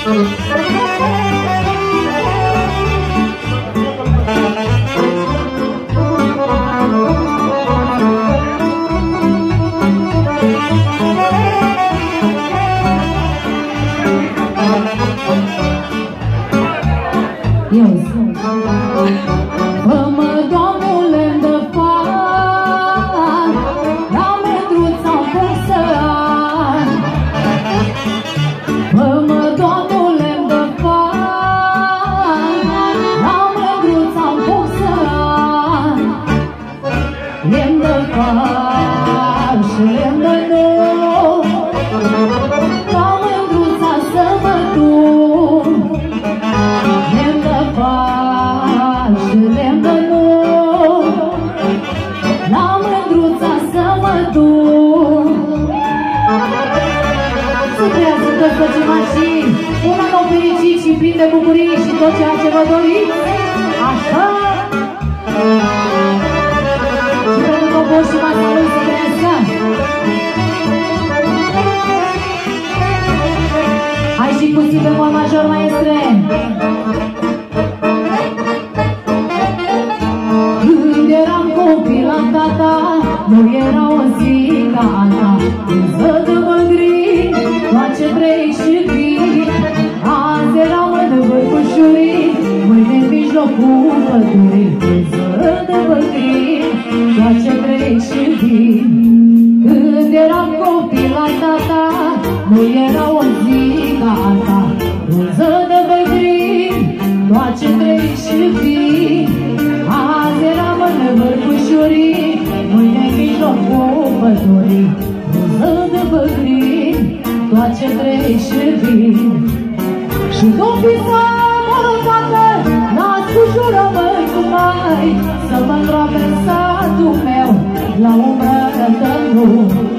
De bucurie și tot ceea ce vă doriți. Așa! Și pentru copor și masa lui să crească. Hai și cu zi bemol major, maestre. Când eram copil la tata, nu era o zi ca a ta. Când să te mândri, face trei și vii. Azi erau de băicușurii, mâine-n mijlocul pădurii. Zără de bălcrii, face trei și vii. Când eram copil la tata, nu era o zi ca a ta. Zără de bălcrii, face trei și vii. Azi eram de băicușurii, mâine-n mijlocul pădurii. Zără de bălcrii, face trei și vii. Și copii să mă facă, n-ați cu jurământ cu mai, să mă îngroape în satul meu, la umbră de drum.